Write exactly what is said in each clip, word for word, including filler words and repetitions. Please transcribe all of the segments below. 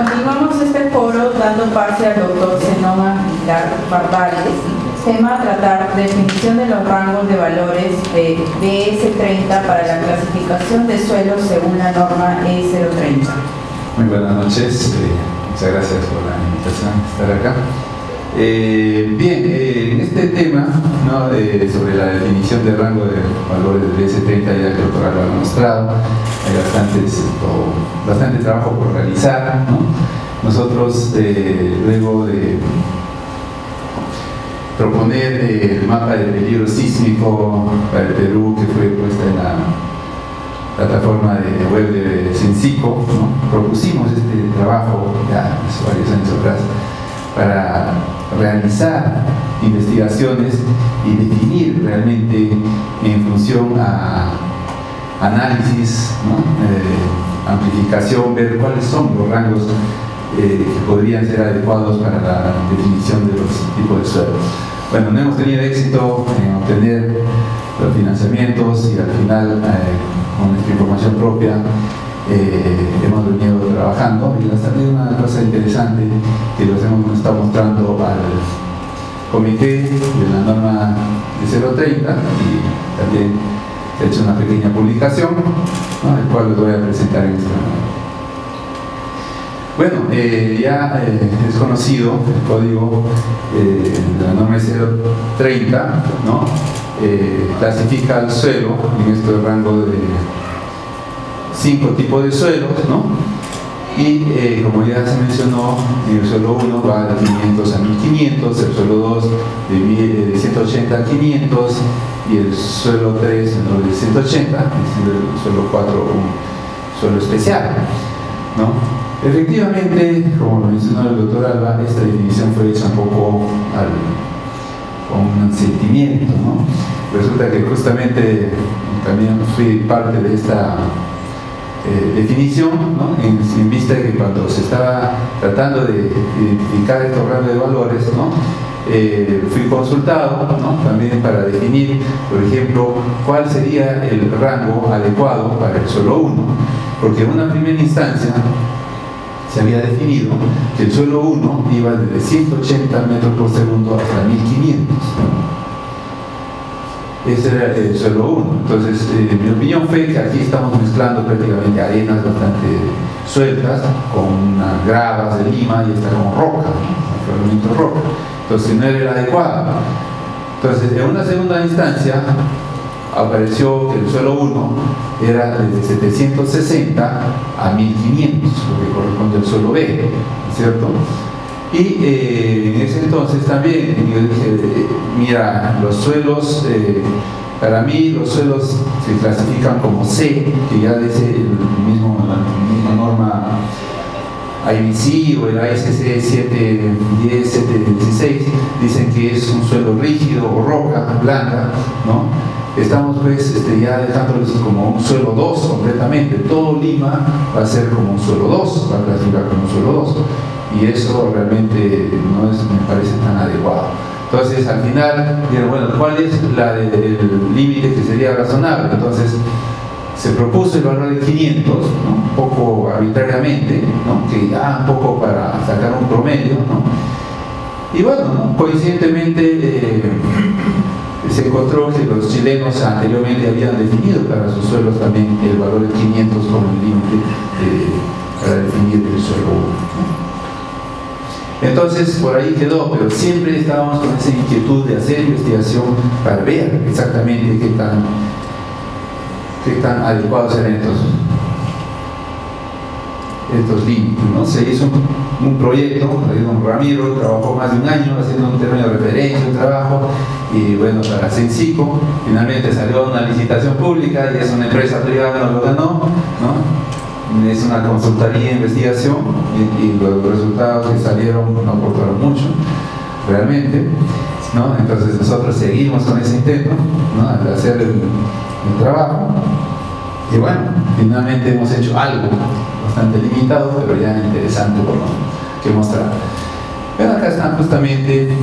Continuamos este foro dando pase al doctor Zenón Barbales. Tema a tratar: definición de los rangos de valores de B S treinta para la clasificación de suelos según la norma E cero treinta. Muy buenas noches, eh, muchas gracias por la invitación a estar acá. Eh, bien, eh, en este tema, ¿no?, de, sobre la definición de rango de valores de B S treinta, ya que el doctor lo ha mostrado, hay bastantes, o, bastante trabajo por realizar, ¿no? Nosotros, eh, luego de proponer eh, el mapa de peligro sísmico para el Perú, que fue puesta en la plataforma de web de Censico, ¿no?, propusimos este trabajo ya hace varios años atrás para realizar investigaciones y definir realmente en función a análisis, ¿no?, eh, amplificación, ver cuáles son los rangos eh, que podrían ser adecuados para la definición de los tipos de suelos. Bueno, no hemos tenido éxito en obtener los financiamientos y al final, eh, con nuestra información propia, eh, hemos venido trabajando, y ha salido una cosa interesante que los hemos estado mostrando al comité de la norma de cero treinta, y también se ha hecho una pequeña publicación, ¿no?, el cual les voy a presentar en este momento. Bueno, eh, ya eh, es conocido el código eh, de la norma cero treinta, ¿no? Eh, clasifica el suelo en este rango de cinco tipos de suelos, ¿no? Y eh, como ya se mencionó, el suelo uno va de quinientos a mil quinientos, el suelo dos de ciento ochenta a quinientos, y el suelo tres no, de ciento ochenta, el suelo cuatro un suelo especial, ¿no? Efectivamente, como lo mencionó el doctor Alba, esta definición fue hecha un poco al, con un sentimiento, ¿no? Resulta que justamente también fui parte de esta eh, definición, ¿no?, en, en vista de que cuando se estaba tratando de identificar estos rangos de valores, ¿no?, eh, fui consultado, ¿no?, también para definir, por ejemplo, cuál sería el rango adecuado para el suelo uno, porque en una primera instancia se había definido que el suelo uno iba desde ciento ochenta metros por segundo hasta mil quinientos. Ese era el suelo uno. Entonces, eh, mi opinión fue que aquí estamos mezclando prácticamente arenas bastante sueltas con unas gravas de lima y está como roca, ¿no?, fragmento roca. Entonces, no era el adecuado. Entonces, en una segunda instancia, apareció que el suelo uno era desde setecientos sesenta a mil quinientos, lo que corresponde al suelo B, ¿cierto? Y eh, en ese entonces también yo dije, mira, los suelos, eh, para mí los suelos se clasifican como C, que ya dice el mismo, la misma norma I B C o el A S C siete diez, siete dieciséis, dicen que es un suelo rígido o roca blanca, ¿no? Estamos pues este, ya dejándolos como un suelo dos completamente. Todo Lima va a ser como un suelo dos, va a clasificar como un suelo dos, y eso realmente no es, me parece tan adecuado. Entonces al final dijeron, bueno, ¿cuál es la de, el límite que sería razonable? Entonces se propuso el valor de quinientos, ¿no?, un poco arbitrariamente, ¿no?, que ya un poco para sacar un promedio, ¿no? Y bueno, ¿no?, coincidentemente eh, se encontró que los chilenos anteriormente habían definido para sus suelos también el valor de quinientos como el límite eh, para definir el suelo uno, ¿no? Entonces por ahí quedó, pero siempre estábamos con esa inquietud de hacer investigación para ver exactamente qué tan, qué tan adecuados eran estos, estos límites, ¿no? Se hizo un, un proyecto, don Ramiro trabajó más de un año haciendo un término de referencia, un trabajo, y bueno, para Censico finalmente salió una licitación pública y es una empresa privada que lo ganó, ¿no? Es una consultoría de investigación, y, y los resultados que salieron no aportaron mucho realmente, ¿no? Entonces nosotros seguimos con ese intento, ¿no?, de hacer el, el trabajo, y bueno, finalmente hemos hecho algo bastante limitado, pero ya interesante por lo que mostrar. Pero acá están justamente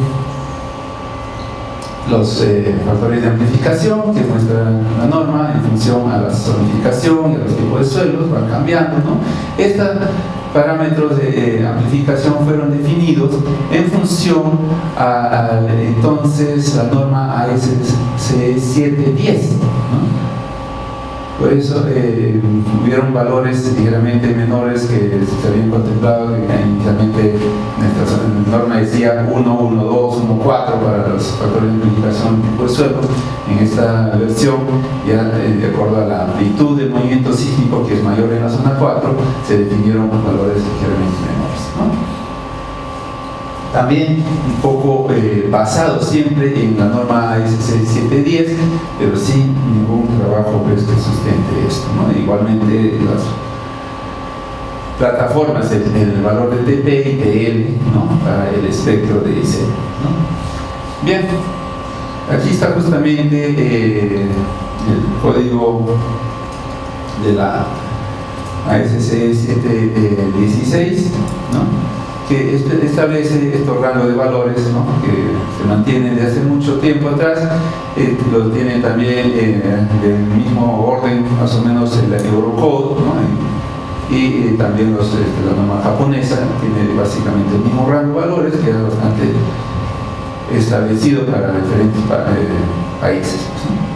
los eh, factores de amplificación que muestra la norma en función a la zonificación y a los tipos de suelos, van cambiando, ¿no? Esta parámetros de eh, amplificación fueron definidos en función a, a entonces la norma A S C siete diez, ¿no? Por eso eh, hubieron valores ligeramente menores que se habían contemplado, que inicialmente nuestra norma decía uno, uno, dos, uno, cuatro para los factores de amplificación tipo de suelo. En esta versión, ya eh, de acuerdo a la amplitud del movimiento sísmico, que es mayor en la zona cuatro, se definieron valores ligeramente menores, ¿no? También un poco eh, basado siempre en la norma A S C siete diez, pero sin ningún trabajo pues, que sustente esto, ¿no? Igualmente las plataformas, el, el valor de T P y T L, ¿no? Para el espectro de I C, ¿no? Bien, aquí está justamente eh, el código de la A S C siete dieciséis, ¿no? Que establece estos rangos de valores, ¿no? Que se mantienen desde hace mucho tiempo atrás, eh, lo tiene también eh, del mismo orden, más o menos el Eurocode, ¿no? Y eh, también los, este, la norma japonesa tiene básicamente el mismo rango de valores, que era bastante establecido para diferentes pa eh, países, ¿no?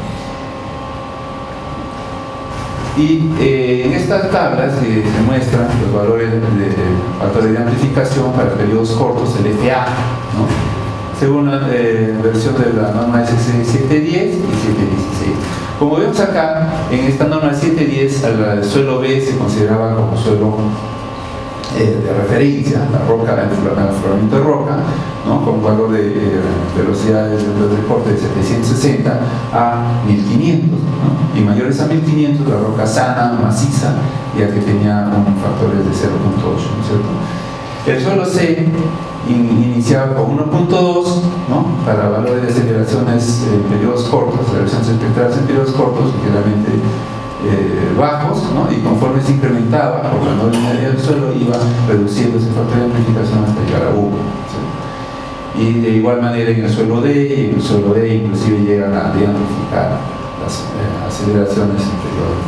Y eh, en estas tablas eh, se muestran los valores de, de factores de amplificación para periodos cortos, el F A, ¿no? Según la eh, versión de la norma A S C siete diez y siete dieciséis. Como vemos acá, en esta norma siete diez, el suelo B se consideraba como suelo eh, de referencia, la roca, el afloramiento de roca, ¿no? Con valor de eh, velocidades de recorte de setecientos sesenta a mil quinientos, ¿no? Y mayores a mil quinientos la roca sana, maciza, ya que tenía un factores de cero punto ocho, ¿no es cierto? El suelo C in, iniciaba con uno punto dos, ¿no? Para valores de aceleraciones en periodos cortos, aceleraciones espectrales en periodos cortos, ligeramente eh, bajos, ¿no? Y conforme se incrementaba por la no linealidad del suelo, iba reduciendo ese factor de amplificación hasta llegar a uno, ¿sí? Y de igual manera en el suelo D, y en el suelo D inclusive llegan a amplificar las eh, aceleraciones inferiores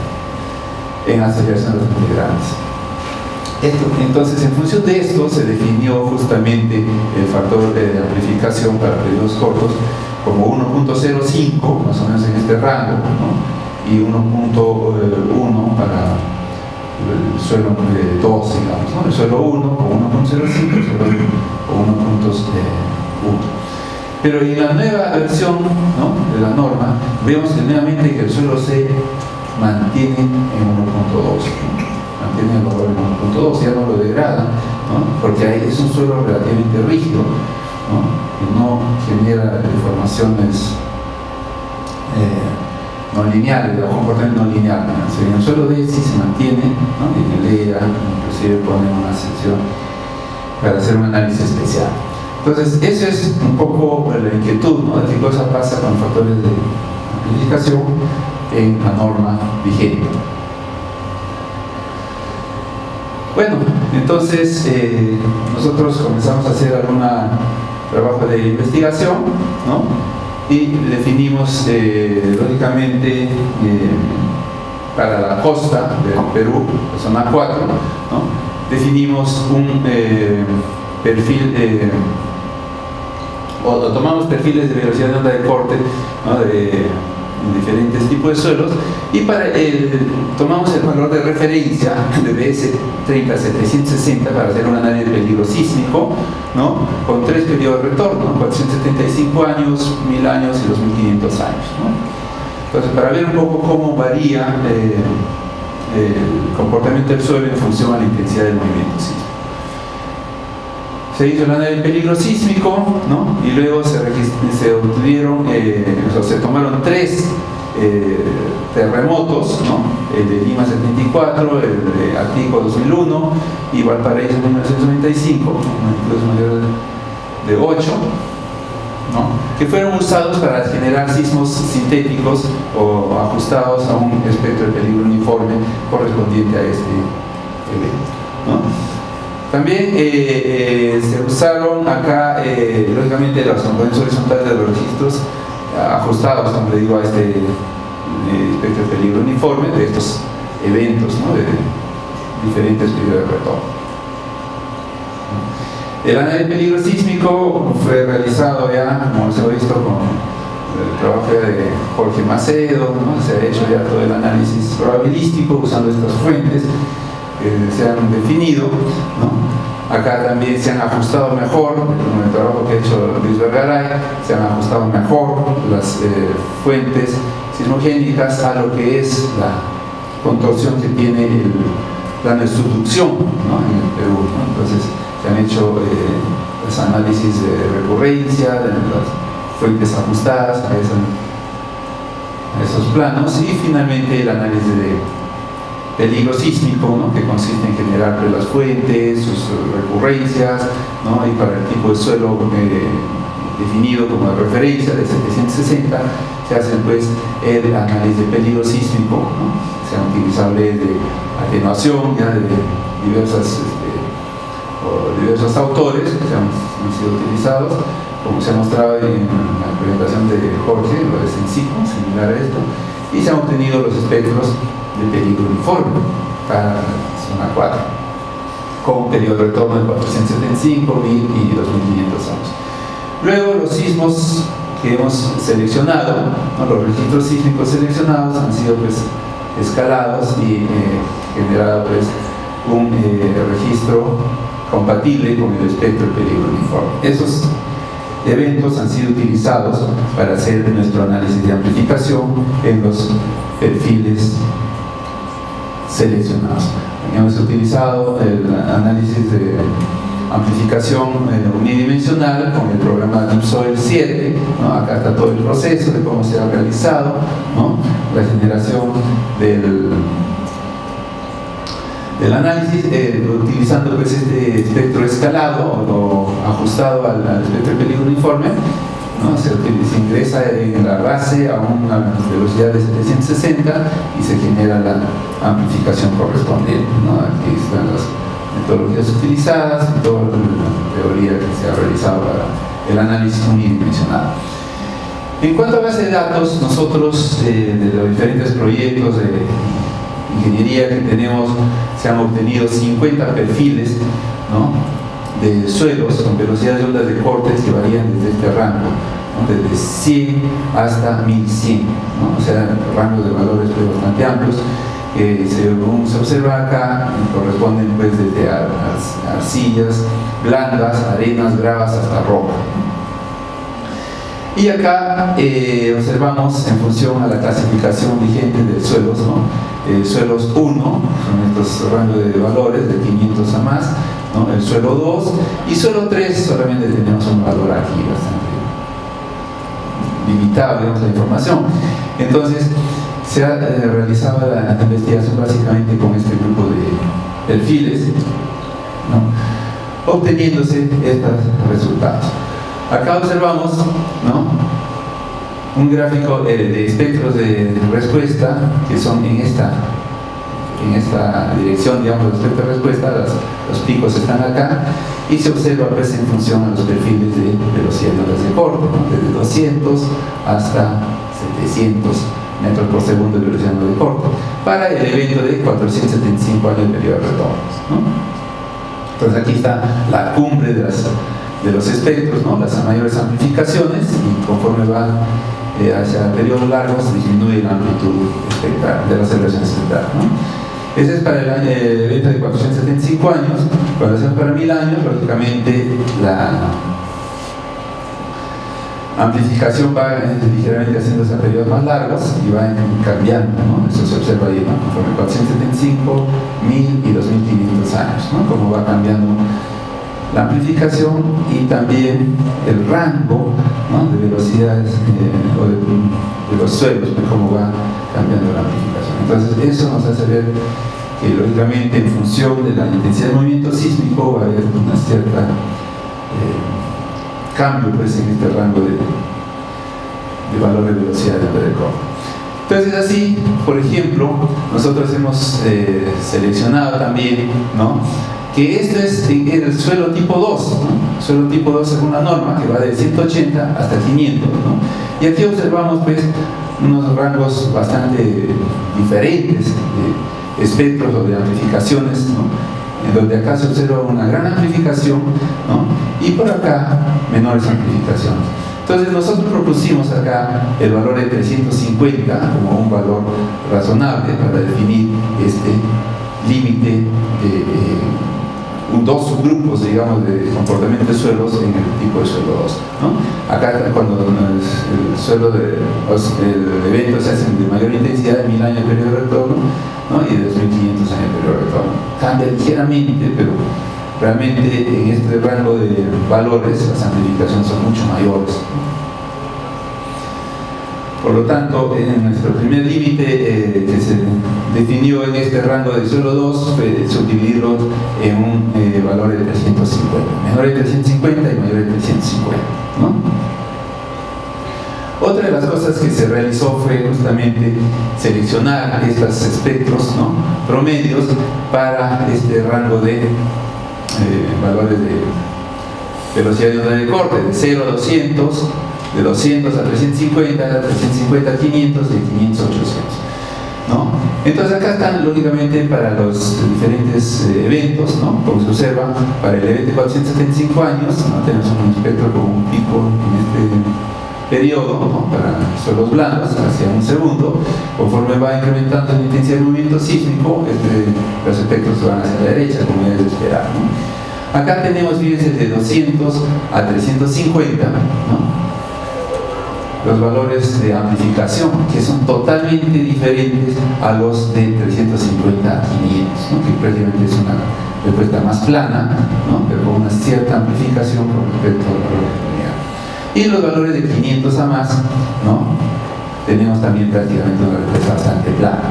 en aceleraciones bastante grandes. Esto, entonces, en función de esto se definió justamente el factor de amplificación para periodos cortos como uno punto cero cinco, más o menos en este rango, ¿no? Y uno punto uno para el suelo dos, digamos, ¿no? El suelo uno con uno punto cero cinco, el suelo con uno punto uno. Pero en la nueva versión, ¿no? De la norma, vemos que nuevamente que el suelo C mantiene en uno punto dos, ¿no? Mantiene el valor en uno punto dos, ya no lo degrada, ¿no? Porque ahí es un suelo relativamente rígido, ¿no? Y no genera deformaciones eh, no lineales, o comportamiento no lineal, ¿no? En el suelo D sí se mantiene, ¿no? Y en el E ya inclusive pone una sección para hacer un análisis especial. Entonces, eso es un poco la inquietud, ¿no? De qué cosa pasa con factores de amplificación en la norma vigente. Bueno, entonces eh, nosotros comenzamos a hacer algún trabajo de investigación, ¿no? Y definimos, eh, lógicamente, eh, para la costa del Perú, la zona cuatro, ¿no? Definimos un eh, perfil, eh, o, o tomamos perfiles de velocidad de onda de corte, ¿no? De diferentes tipos de suelos, y para el, tomamos el valor de referencia de B S treinta setecientos sesenta para hacer un análisis de peligro sísmico, ¿no? Con tres periodos de retorno, cuatrocientos setenta y cinco años, mil años y dos mil quinientos años, ¿no? Entonces, para ver un poco cómo varía eh, el comportamiento del suelo en función a la intensidad del movimiento sísmico. Se hizo el análisis de peligro sísmico, ¿no? Y luego se, se obtuvieron, eh, o sea, se tomaron tres eh, terremotos, ¿no? El de Lima setenta y cuatro, el de Atico dos mil uno y Valparaíso mil novecientos noventa y cinco, una mayor de ocho, ¿no? Que fueron usados para generar sismos sintéticos o ajustados a un espectro de peligro uniforme correspondiente a este evento, ¿no? También eh, eh, se usaron acá, eh, lógicamente, las componentes horizontales de los registros ajustados, como le digo, a este eh, espectro de peligro uniforme de estos eventos, ¿no? de, diferentes periodos de retorno. El análisis de peligro sísmico fue realizado ya, como se ha visto, con el trabajo de Jorge Macedo, ¿no? Se ha hecho ya todo el análisis probabilístico usando estas fuentes que se han definido, ¿no? Acá también se han ajustado mejor, con el trabajo que ha hecho Luis Vergaray, se han ajustado mejor las eh, fuentes sismogénicas a lo que es la contorsión que tiene el plano de subducción, ¿no? En el Perú, ¿no? Entonces se han hecho eh, los análisis de recurrencia, de las fuentes ajustadas a, esa, a esos planos, y finalmente el análisis de peligro sísmico, ¿no? Que consiste en generar pues, las fuentes, sus recurrencias, ¿no? Y para el tipo de suelo eh, definido como de referencia de setecientos sesenta se hace pues el análisis de peligro sísmico, ¿no? Sean utilizables de atenuación ya de diversas este, o diversos autores que han, han sido utilizados, como se ha mostrado en la presentación de Jorge, lo de Sensico, similar a esto, y se han obtenido los espectros de peligro uniforme para la zona cuatro, con un periodo de retorno de cuatrocientos setenta y cinco, mil y dos mil quinientos años. Luego, los sismos que hemos seleccionado, ¿no? Los registros sísmicos seleccionados han sido pues, escalados y eh, generado pues, un eh, registro compatible con el espectro del peligro uniforme. Esos eventos han sido utilizados para hacer nuestro análisis de amplificación en los perfiles seleccionados. Hemos utilizado el análisis de amplificación eh, unidimensional con el programa DeepSoil siete, ¿no? Acá está todo el proceso de cómo se ha realizado, ¿no? La generación del del análisis, eh, utilizando pues, este espectro escalado o ajustado al, al espectro de peligro uniforme, ¿no? Se, se ingresa en la base a una velocidad de setecientos sesenta y se genera la amplificación correspondiente, ¿no? Aquí están las metodologías utilizadas y toda la teoría que se ha realizado para el análisis unidimensional. En cuanto a base de datos, nosotros eh, de los diferentes proyectos de ingeniería que tenemos, se han obtenido cincuenta perfiles, ¿no? De suelos con velocidades de ondas de cortes que varían desde este rango, ¿no? Desde cien hasta mil cien, ¿no? O sea, rangos de valores pues, bastante amplios. Eh, según se observa acá, corresponden pues, desde ar ar arcillas blandas, arenas, gravas hasta roca. Y acá eh, observamos en función a la clasificación vigente de suelos, ¿no? Eh, suelos uno, son estos rangos de valores de quinientos a más, ¿no? El suelo dos y suelo tres solamente tenemos un valor aquí bastante limitado, digamos, la información. Entonces se ha eh, realizado la investigación básicamente con este grupo de perfiles, ¿no? Obteniéndose estos resultados. Acá observamos, ¿no? Un gráfico eh, de espectros de, de respuesta que son en esta, en esta dirección, digamos, los espectros de respuesta, las, los picos están acá y se observa pues, en función a los perfiles de velocidad de ondas de corte, ¿no? Desde doscientos hasta setecientos metros por segundo de velocidad de ondas de corte para el evento de cuatrocientos setenta y cinco años de periodo de retornos, ¿no? Entonces aquí está la cumbre de, las, de los espectros, ¿no? Las mayores amplificaciones, y conforme va eh, hacia periodos largos disminuye la amplitud espectral de la aceleración espectral, ¿no? Ese es para el, año, el evento de cuatrocientos setenta y cinco años. Cuando hacemos para mil años, lógicamente la amplificación va eh, ligeramente haciéndose a periodos más largos y va cambiando, ¿no? Eso se observa ahí, ¿no? Conforme cuatrocientos setenta y cinco, mil y dos mil quinientos años, ¿no? Cómo va cambiando la amplificación y también el rango, ¿no? De velocidades eh, o de, de los suelos, ¿no? Cómo va cambiando la amplificación. Entonces eso nos hace ver que lógicamente en función de la intensidad del movimiento sísmico va a haber una cierta eh, cambio pues, en este rango de, de valor de velocidad de onda de corte. Entonces así, por ejemplo, nosotros hemos eh, seleccionado también, ¿no? Que esto es el suelo tipo dos, ¿no? Suelo tipo dos es una norma que va de ciento ochenta hasta quinientos, ¿no? Y aquí observamos pues unos rangos bastante diferentes de espectros o de amplificaciones, ¿no? En donde acá se observa una gran amplificación, ¿no? Y por acá menores amplificaciones. Entonces nosotros propusimos acá el valor de trescientos cincuenta como un valor razonable para definir este límite de eh, dos subgrupos, digamos, de comportamiento de suelos en el tipo de suelo dos, ¿no? Acá cuando el suelo de, el evento se hace de mayor intensidad, de mil años de periodo de retorno, ¿no? Y de dos mil quinientos años de periodo de retorno. Cambia ligeramente, pero realmente en este rango de valores las amplificaciones son mucho mayores. Por lo tanto, en nuestro primer límite eh, que se definió en este rango de suelo dos fue subdividirlos en un eh, valor de trescientos cincuenta, menor de trescientos cincuenta y mayor de trescientos cincuenta, ¿no? Otra de las cosas que se realizó fue justamente seleccionar estos espectros, ¿no? promedios para este rango de eh, valores de velocidad de onda de corte de cero a doscientos, de doscientos a trescientos cincuenta, de trescientos cincuenta a quinientos, de quinientos a ochocientos, ¿no? Entonces acá están lógicamente para los diferentes eh, eventos, ¿no? Como se observa, para el evento de cuatrocientos setenta y cinco años, ¿no? Tenemos un espectro con un pico en este periodo, ¿no? Para suelos blandos hacia un segundo. Conforme va incrementando la intensidad del movimiento sísmico, este, los espectros se van hacia la derecha, como es de esperar, ¿no? Acá tenemos, fíjense, de doscientos a trescientos cincuenta, ¿no? los valores de amplificación, que son totalmente diferentes a los de trescientos cincuenta a quinientos, ¿no? que prácticamente es una respuesta más plana, ¿no? pero con una cierta amplificación con respecto al valor de unidad. Y los valores de quinientos a más, ¿no? tenemos también prácticamente una respuesta bastante plana.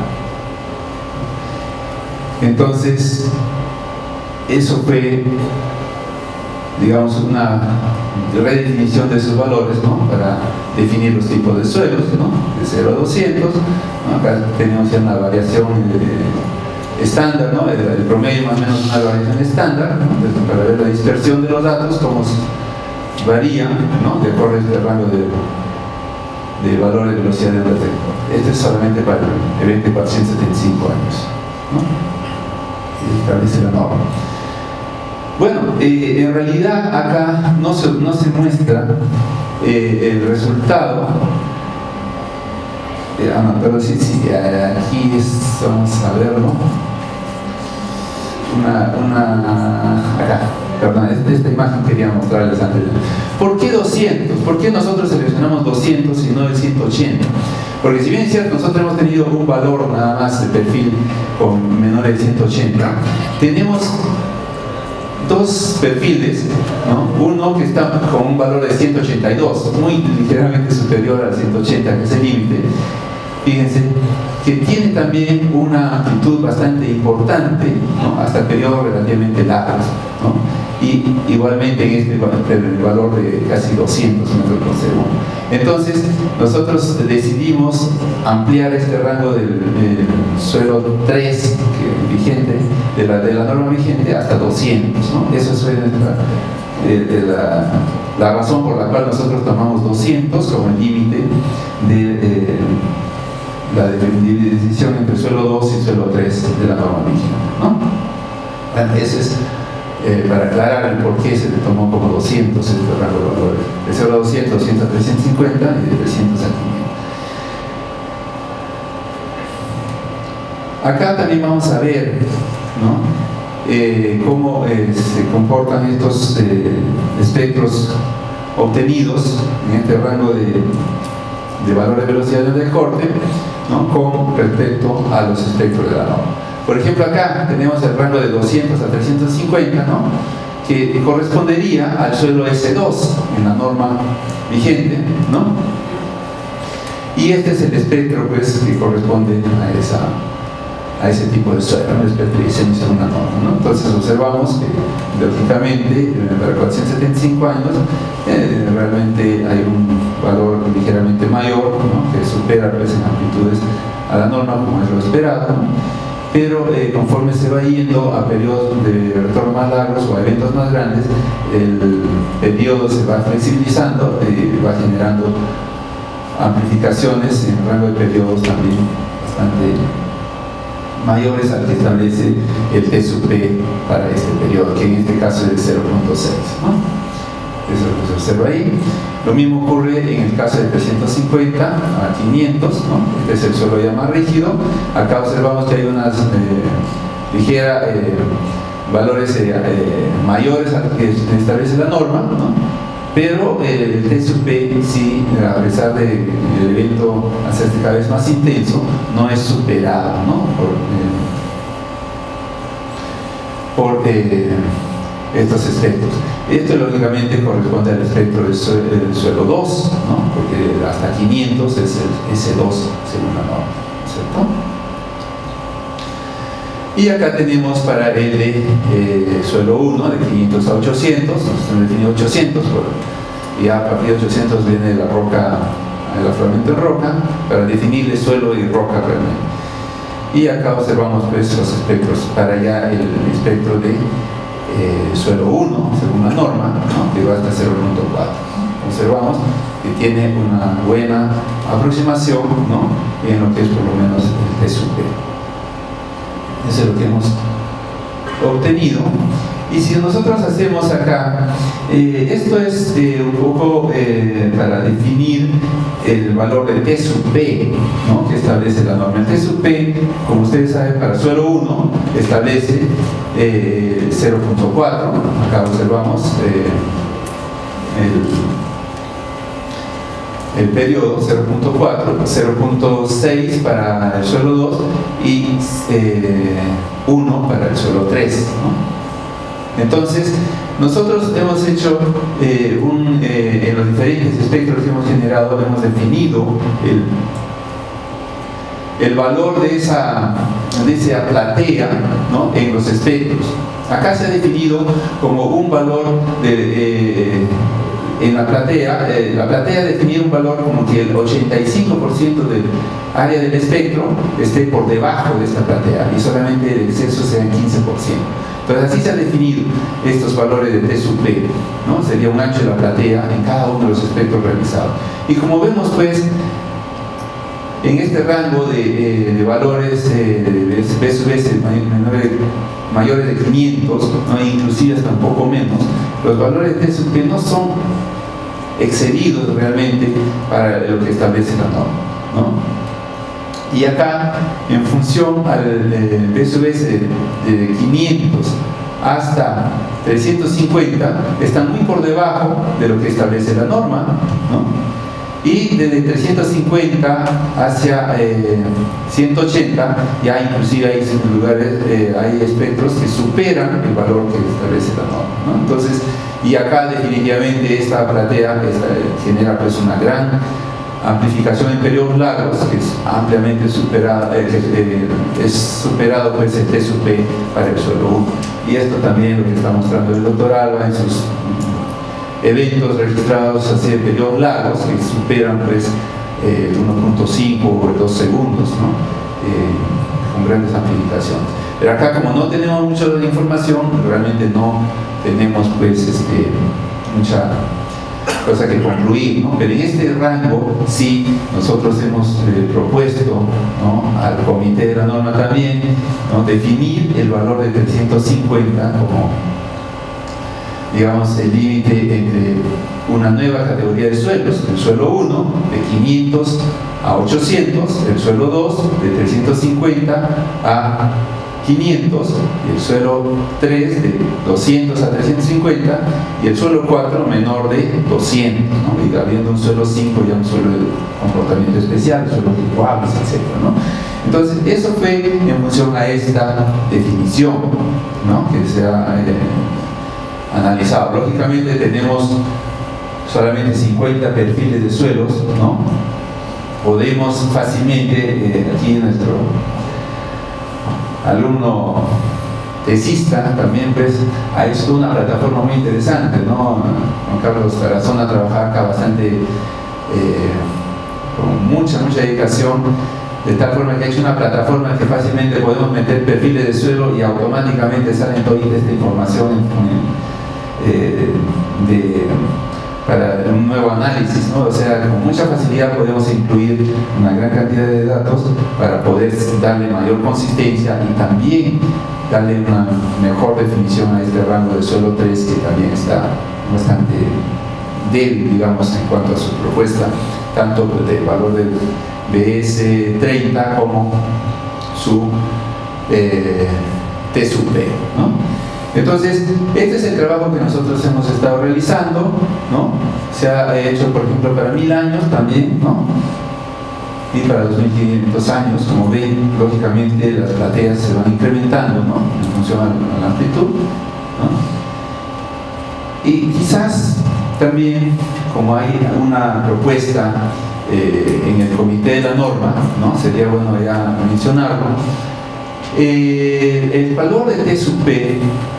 Entonces, eso fue, digamos, una redefinición de esos valores, ¿no? para definir los tipos de suelos, ¿no? de cero a doscientos, ¿no? acá tenemos ya una variación eh, estándar, ¿no? el, el promedio más o menos una variación estándar, ¿no? para ver la dispersión de los datos, cómo varía, ¿no? de acuerdo a este rango de, de valor de velocidad de onda de corte. Este es solamente para el evento de cuatrocientos setenta y cinco años, ¿no? y establece la norma. Bueno, eh, en realidad acá no se, no se muestra eh, el resultado. Eh, ah, no, pero sí, sí, aquí es, vamos a verlo. Una, una, acá, perdón, esta, esta imagen quería mostrarles antes. ¿Por qué doscientos? ¿Por qué nosotros seleccionamos doscientos y no el ciento ochenta? Porque si bien es cierto, nosotros hemos tenido un valor nada más de perfil con menor de ciento ochenta, tenemos dos perfiles, ¿no? uno que está con un valor de ciento ochenta y dos, muy ligeramente superior al ciento ochenta, que es el límite. Fíjense que tiene también una amplitud bastante importante, ¿no? hasta periodos relativamente largos, ¿no? y igualmente en este el valor de casi doscientos metros por segundo. Entonces nosotros decidimos ampliar este rango del, del suelo tres que, vigente, de la, de la norma vigente hasta doscientos, ¿no? Eso es la, de, de la, la razón por la cual nosotros tomamos doscientos como el límite de, de la decisión entre suelo dos y suelo tres de la norma vigente, ¿no? Bueno, ese es Eh, para aclarar el por qué se le tomó como doscientos este rango de valores, de cero a doscientos, doscientos a trescientos cincuenta y de trescientos a quinientos. Acá también vamos a ver, ¿no? eh, cómo eh, se comportan estos eh, espectros obtenidos en este rango de, de valor de velocidad de corte, ¿no? con respecto a los espectros de la norma. Por ejemplo, acá tenemos el rango de doscientos a trescientos cincuenta, ¿no? que correspondería al suelo ese dos en la norma vigente, ¿no? y este es el espectro, pues, que corresponde a, esa, a ese tipo de suelo, ¿no? el espectro de diseño según la norma, ¿no? Entonces observamos que lógicamente para cuatrocientos setenta y cinco años eh, realmente hay un valor ligeramente mayor, ¿no? que supera, pues, en amplitudes a la norma como es lo esperado, ¿no? pero eh, conforme se va yendo a periodos de retorno más largos o a eventos más grandes, el periodo se va flexibilizando y va generando amplificaciones en rango de periodos también bastante mayores al que establece el T sub P para este periodo, que en este caso es de cero punto seis, ¿no? Eso es lo que se observa ahí. Lo mismo ocurre en el caso de trescientos cincuenta a quinientos, ¿no? Este es el suelo ya más rígido. Acá observamos que hay unas eh, ligeras eh, valores eh, eh, mayores al que establece la norma, ¿no? Pero eh, el T sub P, sí, a pesar del de evento hacerse cada vez más intenso, no es superado, ¿no? por, eh, por eh, estos espectros. Esto lógicamente corresponde al espectro del suelo, del suelo dos, ¿no? Porque hasta quinientos es el S dos según la norma, ¿cierto? Y acá tenemos para el de eh, suelo uno, de quinientos a ochocientos, nosotros hemos definido ochocientos, y a partir de ochocientos viene la roca, el afloramiento en roca, para definir el suelo y roca realmente. Y acá observamos pues los espectros, para allá el espectro de eh, suelo uno, según la norma, ¿no? Que va hasta cero punto cuatro. Observamos que tiene una buena aproximación, ¿no? En lo que es por lo menos el T sub P. Eso es lo que hemos obtenido. Y si nosotros hacemos acá, eh, esto es eh, un poco eh, para definir el valor del T sub P, ¿no? Que establece la norma. El T sub P, como ustedes saben, para suelo uno establece eh, cero punto cuatro. Acá observamos eh, el, el periodo cero punto cuatro, cero punto seis para el suelo dos y eh, uno para el suelo tres, ¿no? Entonces, nosotros hemos hecho eh, un, eh, en los diferentes espectros que hemos generado, hemos definido el, el valor de esa, de esa platea, ¿no? En los espectros. Acá se ha definido como un valor de, eh, en la platea, eh, la platea ha definido un valor como que el ochenta y cinco por ciento del área del espectro esté por debajo de esta platea y solamente el exceso sea en quince por ciento. Entonces así se han definido estos valores de T sub P, ¿no? Sería un ancho de la platea en cada uno de los espectros realizados. Y como vemos pues, en este rango de, eh, de valores eh, de P sub S menores, mayores de quinientos, ¿no? Inclusive hasta un poco menos, los valores de T sub P no son excedidos realmente para lo que establece la norma, ¿no? Y acá, en función al eh, P sub S de, de quinientos hasta trescientos cincuenta, están muy por debajo de lo que establece la norma, ¿no? Y desde trescientos cincuenta hacia eh, ciento ochenta, ya inclusive hay lugares, eh, hay espectros que superan el valor que establece la norma, ¿no? Entonces, y acá definitivamente esta platea esta, genera pues una gran amplificación en periodos largos, que es ampliamente superada, eh, eh, es superado pues el T sub P para el suelo uno. Y esto también lo que está mostrando el doctor Alba en sus eventos registrados así de periodos largos, que superan pues eh, uno punto cinco o dos segundos, ¿no? Eh, con grandes amplificaciones. Pero acá, como no tenemos mucha información, realmente no tenemos pues este, mucha cosa que concluir, ¿no? Pero en este rango sí nosotros hemos eh, propuesto, ¿no? Al comité de la norma también, ¿no? Definir el valor de trescientos cincuenta como, digamos, el límite entre una nueva categoría de suelos, el suelo uno de quinientos a ochocientos, el suelo dos de trescientos cincuenta a quinientos, y el suelo tres de doscientos a trescientos cincuenta, y el suelo cuatro menor de doscientos, ¿no? Y habiendo un suelo cinco ya un suelo de comportamiento especial, suelo tipo Aves, etcétera, ¿no? Entonces, eso fue en función a esta definición, ¿no? Que se ha eh, analizado. Lógicamente tenemos solamente cincuenta perfiles de suelos, ¿no? Podemos fácilmente, eh, aquí nuestro alumno tesista también pues ha hecho una plataforma muy interesante, ¿no? Juan Carlos Tarazona trabaja acá bastante eh, con mucha, mucha dedicación, de tal forma que ha hecho una plataforma que fácilmente podemos meter perfiles de suelo y automáticamente salen toda esta información en, eh, de, para un nuevo análisis, ¿no? O sea, con mucha facilidad podemos incluir una gran cantidad de datos para poder darle mayor consistencia y también darle una mejor definición a este rango de suelo tres, que también está bastante débil, digamos, en cuanto a su propuesta, tanto del valor del B S treinta como su eh, T sub P, ¿no? Entonces, este es el trabajo que nosotros hemos estado realizando, ¿no? Se ha hecho, por ejemplo, para mil años también, ¿no? Y para dos mil quinientos años. Como ven, lógicamente las plateas se van incrementando, ¿no? En función a la amplitud, ¿no? Y quizás también, como hay una propuesta eh, en el comité de la norma, ¿no? Sería bueno ya mencionarlo. Eh, el valor de T sub P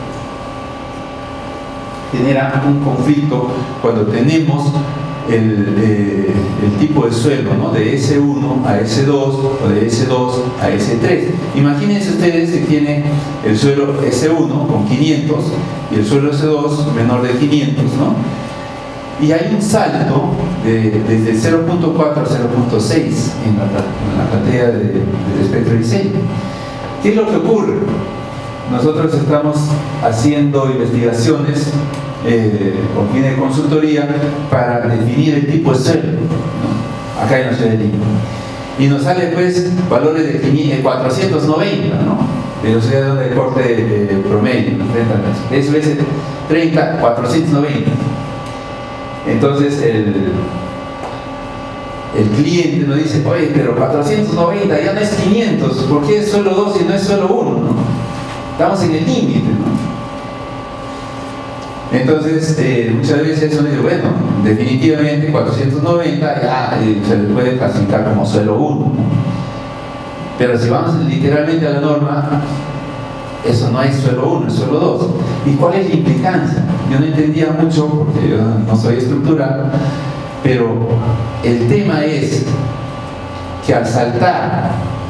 genera un conflicto cuando tenemos el, eh, el tipo de suelo, ¿no? De S uno a S dos o de S dos a S tres. Imagínense ustedes que tienen el suelo S uno con quinientos y el suelo S dos menor de quinientos, ¿no? Y hay un salto de, desde cero punto cuatro a cero punto seis en la, en la platea de, del espectro de diseño. ¿Qué es lo que ocurre? Nosotros estamos haciendo investigaciones eh, con fin de consultoría para definir el tipo de suelo, ¿no? Acá en la ciudad de Lima. Y nos sale pues valores de cuatrocientos noventa, ¿no? Velocidad de corte de promedio, eso es treinta, cuatrocientos noventa. Entonces el, el cliente nos dice, oye, pero cuatrocientos noventa ya no es quinientos, ¿por qué es solo dos y no es solo uno? ¿No? Estamos en el límite, ¿no? Entonces, eh, muchas veces uno dice, bueno, definitivamente cuatrocientos noventa ya eh, se le puede clasificar como suelo uno, ¿no? Pero si vamos literalmente a la norma, eso no es suelo uno, es suelo dos. ¿Y cuál es la implicancia? Yo no entendía mucho, porque yo no soy estructural, pero el tema es que al saltar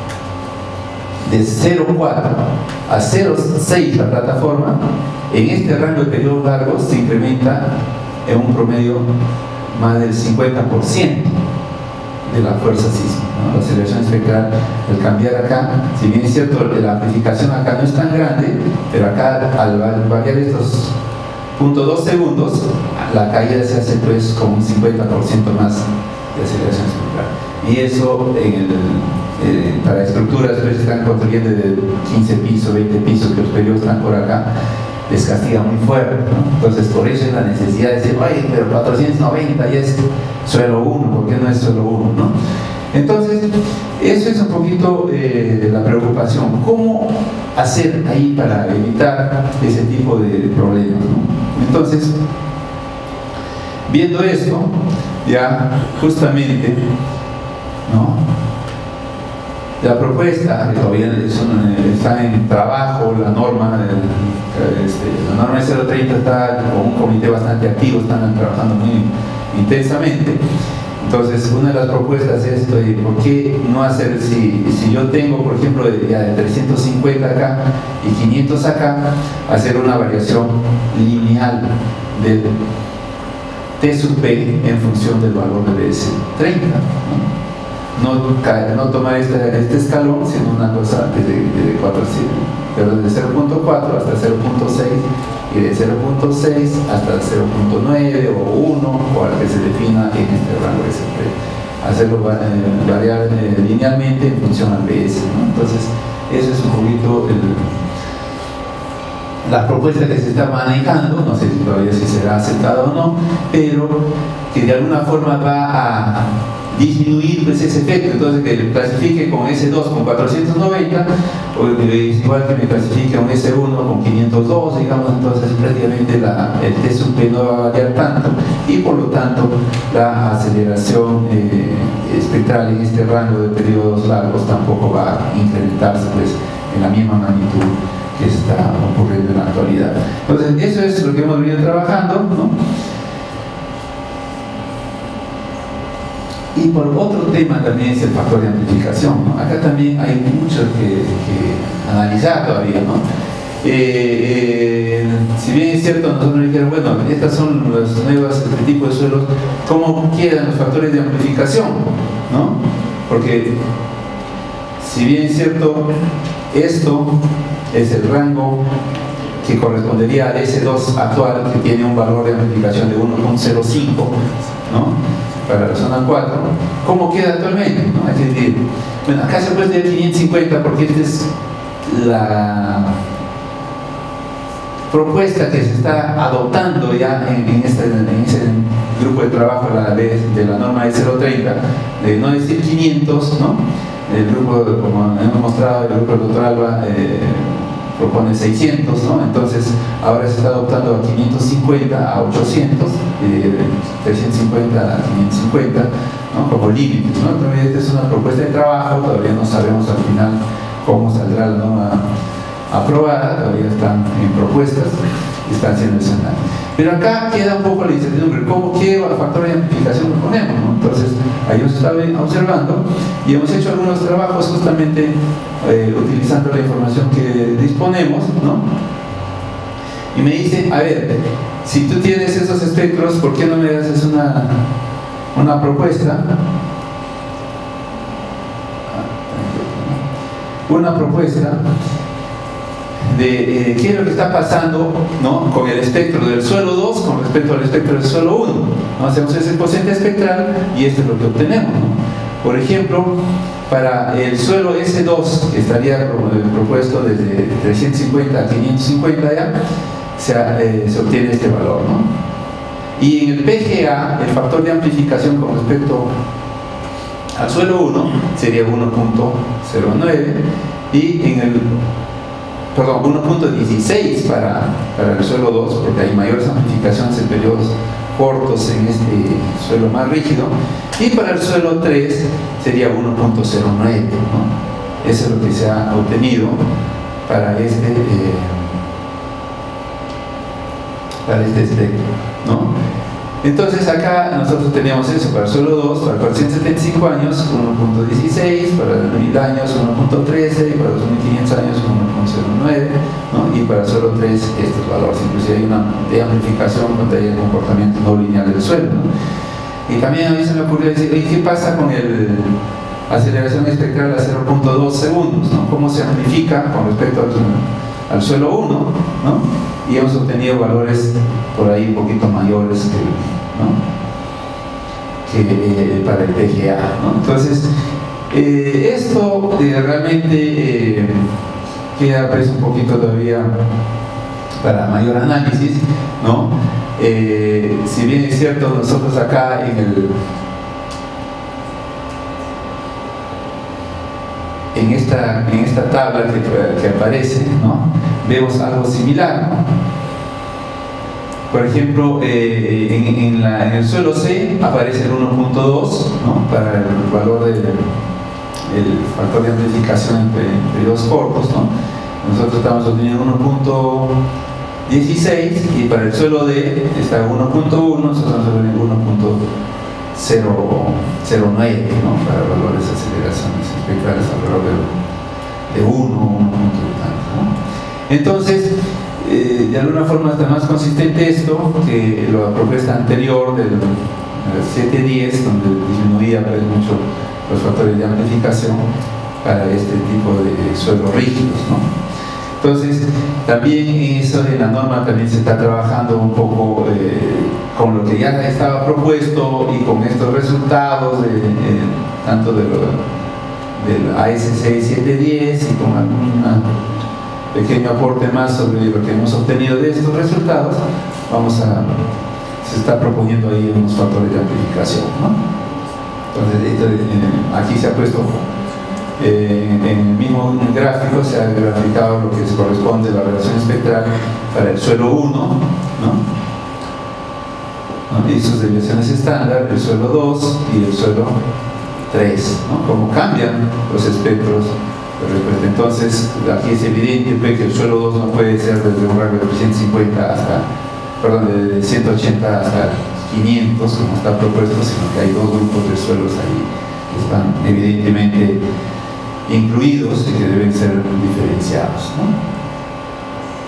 de cero punto cuatro a cero punto seis la plataforma, en este rango de periodos largos se incrementa en un promedio más del cincuenta por ciento de la fuerza sísmica, ¿no? La aceleración espectral, al cambiar acá, si bien es cierto la amplificación acá no es tan grande, pero acá al variar estos cero punto dos segundos, la caída se hace pues como un cincuenta por ciento más de aceleración espectral. Y eso en el, eh, para estructuras pues están construyendo de quince pisos, veinte pisos, que los periodos están por acá, les castiga muy fuerte, ¿no? Entonces por eso es la necesidad de decir, oye, pero cuatrocientos noventa ya es suelo uno, ¿por qué no es suelo uno, ¿no? Entonces, eso es un poquito eh, la preocupación. ¿Cómo hacer ahí para evitar ese tipo de problemas, ¿no? Entonces, viendo esto, ya justamente, ¿no? La propuesta, que todavía está en trabajo, la norma, este, la norma de cero punto treinta está con un comité bastante activo, están trabajando muy intensamente. Entonces, una de las propuestas es, ¿por qué no hacer, si, si yo tengo, por ejemplo, de, ya de trescientos cincuenta acá y quinientos acá, hacer una variación lineal del T sub P en función del valor de B S treinta, ¿no? No, no tomar este, este escalón, sino una cosa de, de, de, de cero punto cuatro hasta cero punto seis y de cero punto seis hasta cero punto nueve o uno, o al que se defina en este rango S P. Hacerlo eh, variar eh, linealmente en función al B S, ¿no? Entonces, eso es un poquito el, la propuesta que se está manejando, no sé si todavía si será aceptada o no, pero que de alguna forma va a disminuir pues ese efecto. Entonces que le clasifique con S dos con cuatrocientos noventa, o es igual que me clasifique un S uno con quinientos dos, digamos. Entonces prácticamente la, el T sub P no va a variar tanto y por lo tanto la aceleración eh, espectral en este rango de periodos largos tampoco va a incrementarse pues en la misma magnitud que está ocurriendo en la actualidad. Entonces eso es lo que hemos venido trabajando, ¿no? Y por otro tema también es el factor de amplificación, ¿no? Acá también hay mucho que, que analizar todavía, ¿no? eh, eh, si bien es cierto, nosotros nos dijeron, bueno, estas son los nuevos este tipo de suelos, ¿cómo quedan los factores de amplificación? ¿No? Porque si bien es cierto, esto es el rango que correspondería al S dos actual, que tiene un valor de amplificación de uno punto cero cinco, ¿no?, para la zona cuatro. ¿Cómo queda actualmente? ¿No? Hay que decir, bueno, acá se puede tener quinientos cincuenta porque esta es la propuesta que se está adoptando ya en, en, este, en ese grupo de trabajo la de, de la norma de cero treinta, de no decir quinientos, ¿no? El grupo, como hemos mostrado, el grupo del doctor Alba eh, propone seiscientos, ¿no? Entonces ahora se está adoptando a quinientos cincuenta, a ochocientos, de trescientos cincuenta a quinientos cincuenta, ¿no?, como límites, ¿no? Todavía esta es una propuesta de trabajo, todavía no sabemos al final cómo saldrá la norma aprobada, todavía están en propuestas y están haciendo el escenario. Pero acá queda un poco la incertidumbre, ¿cómo, qué factor de amplificación lo ponemos, ¿no? Entonces, ahí hemos estado observando y hemos hecho algunos trabajos justamente eh, utilizando la información que disponemos, ¿no? Y me dicen, a ver, si tú tienes esos espectros, ¿por qué no me haces una, una propuesta? Una propuesta de eh, qué es lo que está pasando, ¿no?, con el espectro del suelo dos con respecto al espectro del suelo uno, ¿no? Hacemos ese cociente espectral y esto es lo que obtenemos, ¿no? Por ejemplo, para el suelo S dos, que estaría propuesto desde trescientos cincuenta a quinientos cincuenta ya, se, eh, se obtiene este valor, ¿no? Y en el P G A, el factor de amplificación con respecto al suelo uno sería uno punto cero nueve y en el perdón, uno punto dieciséis para, para el suelo dos, porque hay mayores amplificaciones en periodos cortos en este suelo más rígido, y para el suelo tres sería uno punto cero nueve, ¿no? Eso es lo que se ha obtenido para este eh, para este espectro, ¿no? Entonces acá nosotros teníamos eso para el suelo dos, para cuatrocientos setenta y cinco años uno punto dieciséis, para mil años uno punto trece, y para dos mil quinientos años uno punto cero nueve, ¿no? Y para el suelo tres estos valores. Inclusive hay una de amplificación cuando hay el comportamiento no lineal del suelo, ¿no? Y también a mí se me ocurrió decir, ¿y qué pasa con el aceleración espectral a cero punto dos segundos, ¿no? ¿Cómo se amplifica con respecto al, al suelo uno, ¿no? Y hemos obtenido valores por ahí un poquito mayores que, ¿no?, que eh, para el P G A, ¿no? Entonces, eh, esto eh, realmente eh, queda pues un poquito todavía para mayor análisis, ¿no? Eh, si bien es cierto, nosotros acá en el en esta, en esta tabla que, que aparece, ¿no?, vemos algo similar, ¿no? Por ejemplo, eh, en, en, la, en el suelo C aparece el uno punto dos, ¿no?, para el valor del el factor de amplificación en periodos cortos, ¿no? Nosotros estamos obteniendo uno punto dieciséis y para el suelo D está uno punto uno, nosotros estamos obteniendo uno punto cero nueve, ¿no?, para valores de aceleraciones espectrales alrededor de, de uno, uno punto uno. Entonces, eh, de alguna forma está más consistente esto que la propuesta anterior del siete diez, donde disminuía pues, mucho los factores de amplificación para este tipo de suelos rígidos, ¿no? Entonces, también eso en la norma también se está trabajando un poco eh, con lo que ya estaba propuesto y con estos resultados de, eh, tanto de lo, del A S seis siete diez y con alguna pequeño aporte más sobre lo que hemos obtenido de estos resultados. Vamos a, se está proponiendo ahí unos factores de amplificación, ¿no? Entonces esto, eh, aquí se ha puesto eh, en el mismo gráfico, se ha graficado lo que se corresponde a la relación espectral para el suelo uno, ¿no?, ¿no?, y sus desviaciones estándar, el suelo dos y el suelo tres, ¿no?, cómo cambian los espectros. Entonces, aquí es evidente pues, que el suelo dos no puede ser desde un rango de trescientos cincuenta hasta, perdón, de ciento ochenta hasta quinientos, como está propuesto, sino que hay dos grupos de suelos ahí que están evidentemente incluidos y que deben ser diferenciados, ¿no?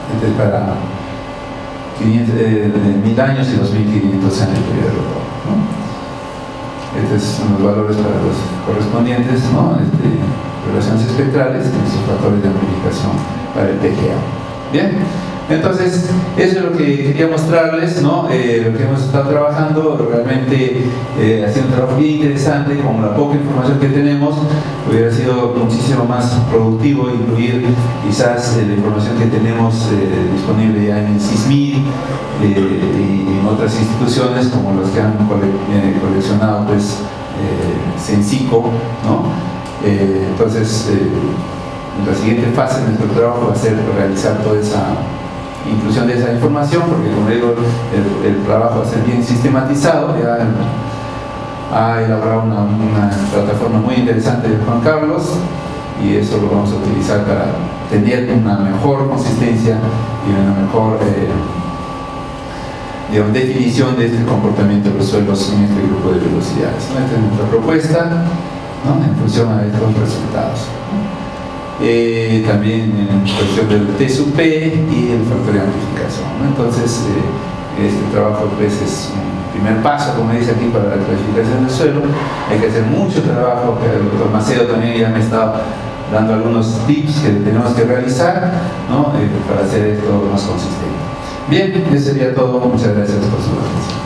Este es para quinientos, eh, mil años y dos mil quinientos años de periodo, ¿no? Estos son los valores para los correspondientes, ¿no? Este, relaciones espectrales, estos factores de amplificación para el P G A. Bien, entonces eso es lo que quería mostrarles, ¿no? Eh, lo que hemos estado trabajando, realmente eh, ha sido un trabajo bien interesante. Con la poca información que tenemos hubiera sido muchísimo más productivo incluir quizás eh, la información que tenemos eh, disponible ya en el SISMID eh, y en otras instituciones como las que han cole eh, coleccionado pues eh, CENSICO, ¿no? Eh, entonces eh, la siguiente fase de nuestro trabajo va a ser realizar toda esa inclusión de esa información, porque como digo, el, el trabajo va a ser bien sistematizado. Ya ha elaborado una, una plataforma muy interesante de Juan Carlos, y eso lo vamos a utilizar para tener una mejor consistencia y una mejor eh, digamos, definición de este comportamiento de los suelos en este grupo de velocidades. Esta es nuestra propuesta, ¿no? En función a estos resultados. Eh, también en cuestión del T sub P y el factor de amplificación, ¿no? Entonces eh, este trabajo pues, es un primer paso, como dice aquí, para la clasificación del suelo. Hay que hacer mucho trabajo, que el doctor Macedo también ya me está dando algunos tips que tenemos que realizar, ¿no? eh, para hacer esto más consistente. Bien, eso sería todo. Muchas gracias por su atención.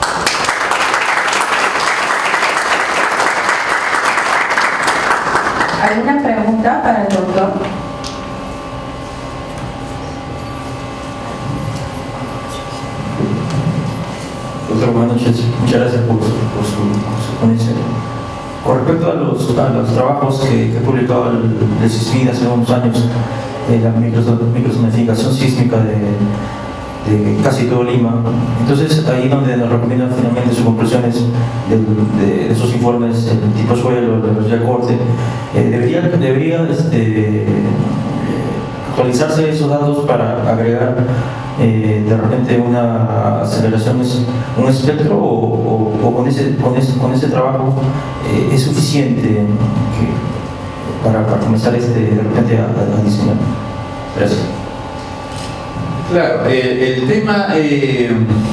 ¿Alguna pregunta para el doctor? Doctor, buenas noches. Muchas gracias por su, por su, por su ponencia. Con respecto a los, a los trabajos que, que ha publicado el, el SISMID hace unos años, eh, la microzonificación sísmica de, de casi todo Lima, entonces ahí donde nos recomiendan finalmente sus conclusiones de, de, de esos informes, el tipo suelo, la velocidad de corte, eh, debería, debería este, actualizarse esos datos para agregar eh, de repente una aceleración, un espectro, o, o, o con, ese, con, ese, con ese trabajo eh, es suficiente que, para, para comenzar este, de repente a, a diseñar. Gracias. Claro, eh, el tema eh,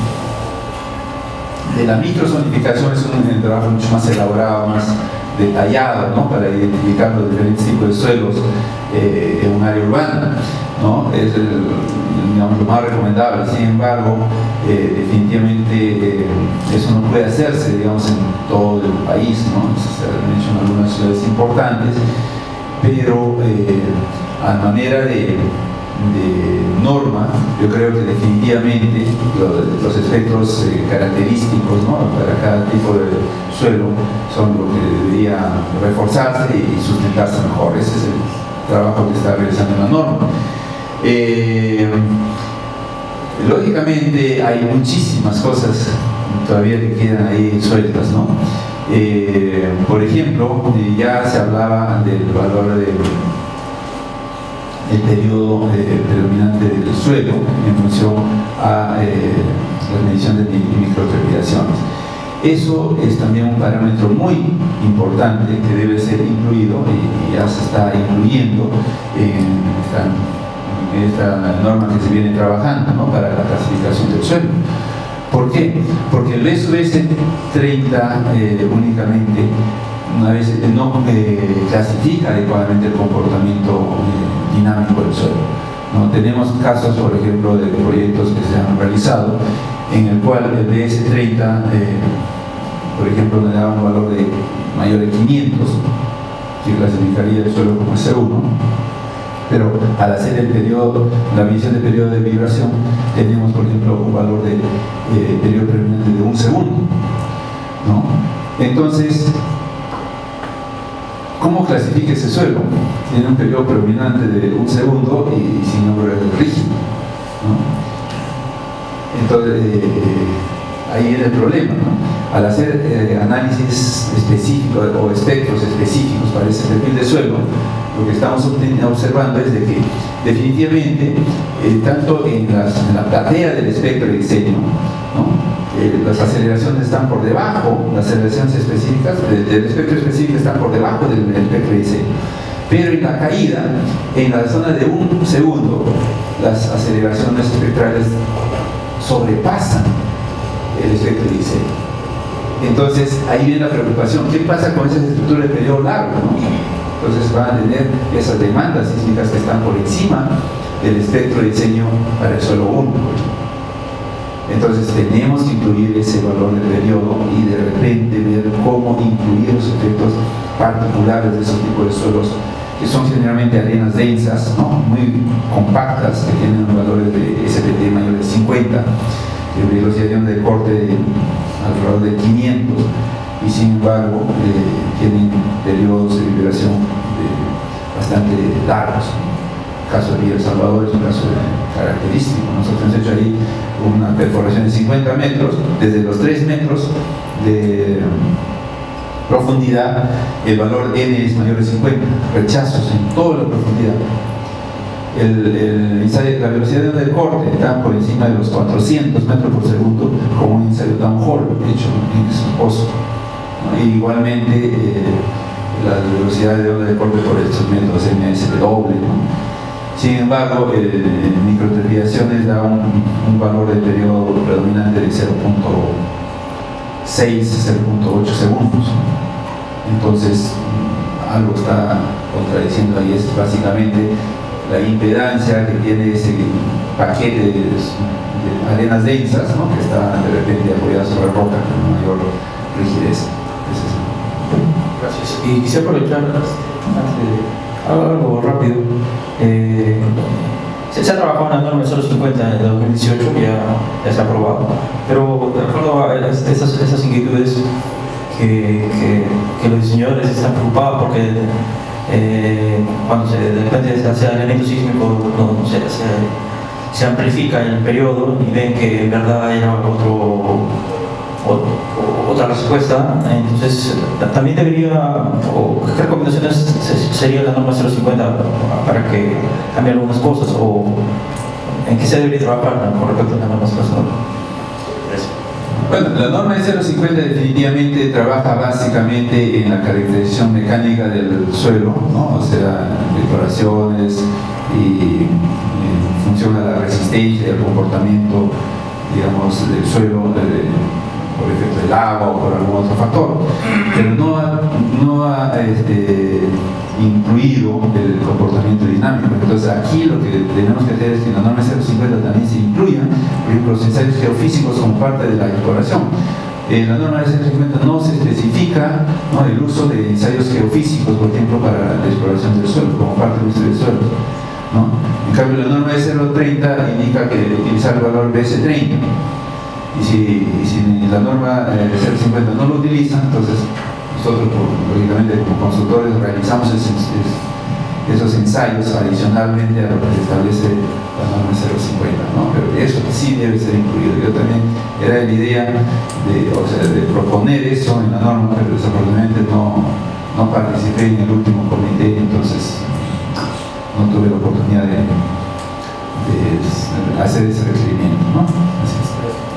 de la microzonificación es un trabajo mucho más elaborado, más detallado, ¿no? Para identificar los diferentes tipos de suelos eh, en un área urbana, ¿no? Es el, digamos, lo más recomendable. Sin embargo, eh, definitivamente eh, eso no puede hacerse, digamos, en todo el país, ¿no? Se han hecho en algunas ciudades importantes, pero eh, a manera de de norma, yo creo que definitivamente los, los espectros eh, característicos, ¿no? Para cada tipo de suelo son lo que debería reforzarse y sustentarse mejor. Ese es el trabajo que está realizando la norma. Eh, lógicamente hay muchísimas cosas todavía que quedan ahí sueltas, ¿no? Eh, por ejemplo, ya se hablaba del valor de el periodo eh, predominante del suelo en función a eh, la medición de microtrepidaciones. Eso es también un parámetro muy importante que debe ser incluido, y ya se está incluyendo en esta, en esta norma que se viene trabajando, ¿no? Para la clasificación del suelo. ¿Por qué? Porque el S U S treinta eh, únicamente una vez no eh, clasifica adecuadamente el comportamiento eh, dinámico del suelo, ¿no? Tenemos casos, por ejemplo, de proyectos que se han realizado en el cual el B S treinta, eh, por ejemplo, le da un valor de mayor de quinientos, se clasificaría el suelo como S uno, pero al hacer el periodo, la medición de periodo de vibración, tenemos, por ejemplo, un valor de eh, periodo predominante de un segundo, ¿no? Entonces, ¿cómo clasifica ese suelo? Tiene un periodo predominante de un segundo y sin nombre rígido, ¿no? Entonces, eh, ahí viene el problema, ¿no? Al hacer eh, análisis específicos o espectros específicos para ese perfil de suelo, lo que estamos observando es de que definitivamente, eh, tanto en, las, en la platea del espectro de diseño, ¿no? Eh, las aceleraciones están por debajo, las aceleraciones específicas del, del espectro específico están por debajo del, del espectro de diseño, pero en la caída, en la zona de un segundo, las aceleraciones espectrales sobrepasan el espectro de diseño. Entonces ahí viene la preocupación, ¿qué pasa con esas estructuras de periodo largo, ¿no? Entonces van a tener esas demandas sísmicas que están por encima del espectro de diseño para el suelo uno. Entonces tenemos que incluir ese valor de periodo y de repente ver cómo incluir los efectos particulares de esos tipos de suelos, que son generalmente arenas densas, ¿no? Muy compactas, que tienen valores de S P T mayores de cincuenta, de velocidad de onda de corte de alrededor de quinientos, y sin embargo eh, tienen periodos de vibración de, bastante largos. El caso de Villa El Salvador es un caso característico. Nosotros hemos hecho ahí una perforación de cincuenta metros, desde los tres metros de profundidad el valor N es mayor de cincuenta, rechazos en toda la profundidad. El, el ensayo, la velocidad de onda de corte está por encima de los cuatrocientos metros por segundo, como un ensayo downhole hecho en su pozo. ¿No? Igualmente eh, la velocidad de onda de corte por estos métodos M S doble, ¿no? Sin embargo, eh, en microtrepidaciones da un, un valor de periodo predominante de cero punto seis a cero punto ocho segundos. Entonces, algo está contradiciendo ahí, es básicamente la impedancia que tiene ese paquete de, de arenas densas, ¿no? Que está de repente apoyada sobre roca con mayor rigidez. Gracias. Y quisiera aprovechar algo rápido. Eh, se, se ha trabajado en la norma cero cincuenta en el dos mil dieciocho, que ya, ya se ha aprobado, pero de acuerdo a esas, esas inquietudes que, que, que los diseñadores están preocupados porque eh, cuando se, de repente se hace el elemento sísmico no, no se, se, se amplifica el periodo y ven que en verdad era otro, otro, otra respuesta. Entonces también debería, o qué recomendaciones sería la norma cero cincuenta para que cambie algunas cosas, o en qué se debería trabajar con respecto a la norma cero cincuenta. Bueno, la norma de cero cincuenta definitivamente trabaja básicamente en la caracterización mecánica del suelo, ¿no? O sea, decoraciones y en función a la resistencia y el comportamiento, digamos, del suelo, de, por efecto del agua o por algún otro factor, pero no ha, no ha este, incluido el comportamiento dinámico. Entonces aquí lo que tenemos que hacer es que en la norma cero cincuenta también se incluyan, por ejemplo, los ensayos geofísicos como parte de la exploración. En la norma cero cincuenta no se especifica, ¿no?, el uso de ensayos geofísicos, por ejemplo, para la exploración del suelo, como parte del estudio del suelo, ¿no? En cambio, la norma de cero treinta indica que utilizar el valor B S treinta. Y si, y si la norma eh, cero cincuenta no lo utiliza, entonces nosotros, lógicamente, como consultores, realizamos esos, esos ensayos adicionalmente a lo que establece la norma cero cincuenta, ¿no? Pero eso sí debe ser incluido. Yo también era la idea de, o sea, de proponer eso en la norma, pero desafortunadamente no, no participé en el último comité, entonces no tuve la oportunidad de, de hacer ese requerimiento, ¿no? Así es.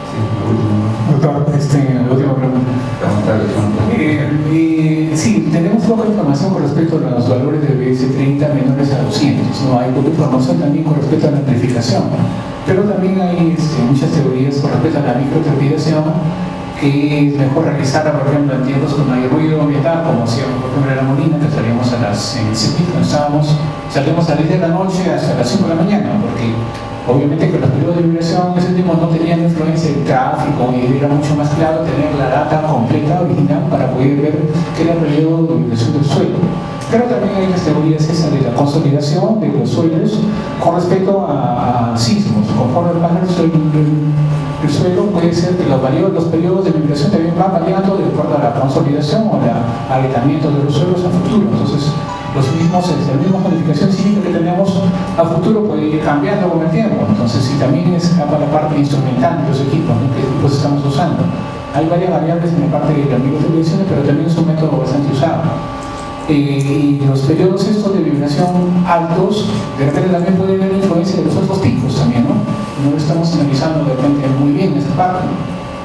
Doctor, este, la última pregunta. Eh, eh, sí, tenemos poca información con respecto a los valores de B S treinta menores a doscientos. No hay poca información también con respecto a la amplificación, pero también hay este, muchas teorías con respecto a la microtrepidación, que es mejor realizarla, por ejemplo, en tiempos con mayor ruido ambiental, como hacíamos por ejemplo en la Molina, que salíamos a las en cuando estábamos, salíamos a las diez de la noche hasta las cinco de la mañana, porque obviamente que los periodos de vibración en ese tiempo no tenían influencia del tráfico y era mucho más claro tener la data completa, original, para poder ver qué era el periodo de vibración del suelo. Pero también hay las teorías esas de la consolidación de los suelos con respecto a, a sismos. Conforme pasa el suelo, el, el suelo, puede ser que los, varios, los periodos de vibración también van variando de acuerdo a la consolidación o el agrietamiento de los suelos a futuro. Entonces, los mismos, la misma modificación sísmica que tenemos a futuro puede ir cambiando con el tiempo. Entonces, si también es para la parte instrumental de los equipos, ¿no?, que equipos estamos usando. Hay varias variables en la parte de las microtrepidaciones, pero también es un método bastante usado. Eh, y los periodos estos de vibración altos, de repente también puede haber influencia de los otros picos también, ¿no? No lo estamos analizando de repente muy bien esa parte, ¿no?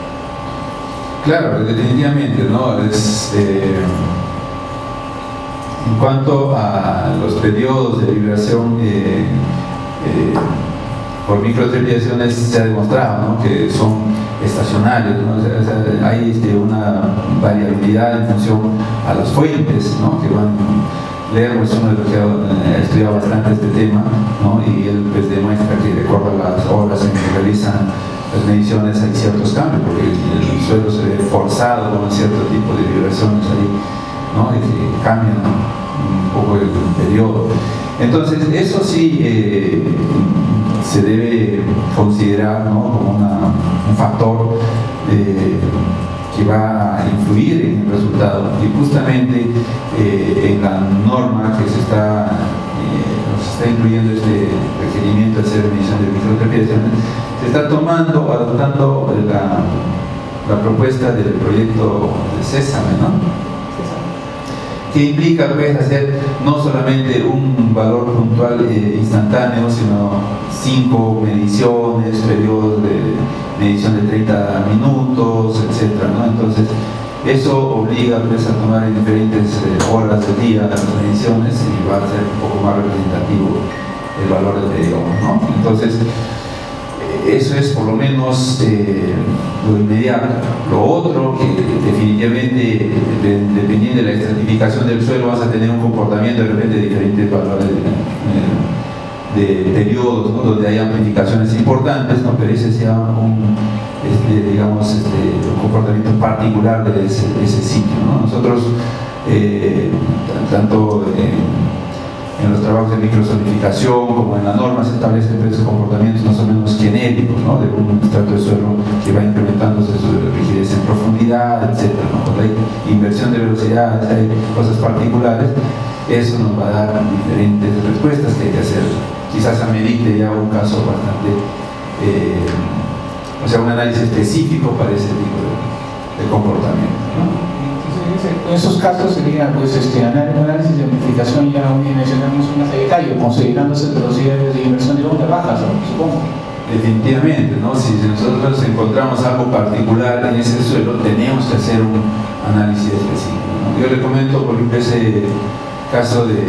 Claro, definitivamente, ¿no? Es, eh, en cuanto a los periodos de vibración eh, eh, por microtrepidaciones se ha demostrado, ¿no?, que son estacionarios, ¿no? O sea, o sea, hay este, una variabilidad en función a las fuentes, ¿no?, que van. Leo es uno de los que ha estudiado bastante este tema, ¿no?, y él pues demuestra que de acuerdo a las horas en que realizan las mediciones hay ciertos cambios, porque el, el suelo se ve forzado con cierto tipo de vibraciones ahí, ¿no?, y que cambian un poco el, el periodo. Entonces eso sí eh, se debe considerar, ¿no?, como una, un factor eh, que va a influir en el resultado, y justamente eh, en la norma que se está, eh, nos está incluyendo este requerimiento de hacer medición de microtrepidaciones, se está tomando, adoptando la, la propuesta del proyecto de Sésame, ¿no?, que implica pues, hacer no solamente un valor puntual eh, instantáneo, sino cinco mediciones, periodos de medición de treinta minutos, etcétera, ¿no? Entonces, eso obliga pues, a tomar en diferentes eh, horas del día las mediciones y va a ser un poco más representativo el valor del periodo, ¿no? Entonces, eso es por lo menos eh, lo inmediato. Lo otro, que definitivamente, de, dependiendo de la estratificación del suelo, vas a tener un comportamiento de repente de diferentes valores de, de, de periodos, ¿no?, donde hay amplificaciones importantes, ¿no?, pero ese sea un, este, digamos, este, un comportamiento particular de ese, de ese sitio, ¿no? Nosotros, eh, tanto en en los trabajos de microsolidificación como en la norma se establecen pues, comportamientos más o menos genéricos, ¿no?, de un estrato de suelo que va incrementándose su rigidez en profundidad, etcétera, ¿no? Cuando hay inversión de velocidades, hay cosas particulares, eso nos va a dar diferentes respuestas que hay que hacer. Quizás amerite ya un caso bastante, eh, o sea, un análisis específico para ese tipo de, de comportamiento, ¿no? En esos casos sería pues este análisis de amplificación, ya mencionamos una de detalle, considerándose velocidades de inversión de onda bajas, ¿no?, supongo. Definitivamente, ¿no? Si nosotros encontramos algo particular en ese suelo, tenemos que hacer un análisis específico, ¿no? Yo le comento, por ejemplo, ese caso de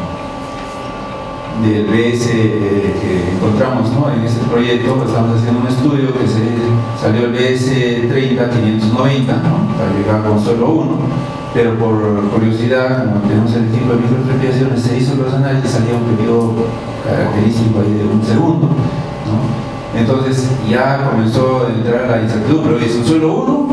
del B S eh, que encontramos, ¿no?, en este proyecto. Estamos haciendo un estudio que se salió el B S treinta quinientos noventa, ¿no?, para llegar con suelo uno, pero por curiosidad, como tenemos el equipo de microtrepidaciones, se hizo los análisis, salía un periodo característico ahí de un segundo, ¿no? Entonces ya comenzó a entrar la incertidumbre: ¿es un suelo uno?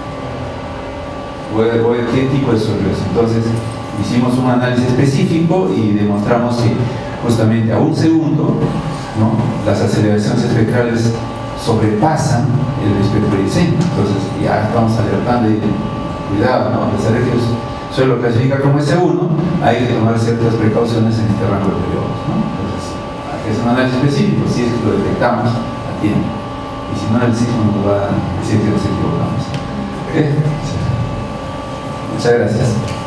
¿O qué tipo de suelo es? Entonces hicimos un análisis específico y demostramos que justamente a un segundo, ¿no?, las aceleraciones espectrales sobrepasan el espectro de diseño. Entonces ya estamos alertando y cuidado, ¿no?, a pesar de que el suelo clasifica como S uno, hay que tomar ciertas precauciones en este rango de periodos, ¿no? Entonces es un análisis específico, si es que lo detectamos a tiempo, y si no, el sismo nos va a decir que nos equivocamos. ¿Okay? Muchas gracias.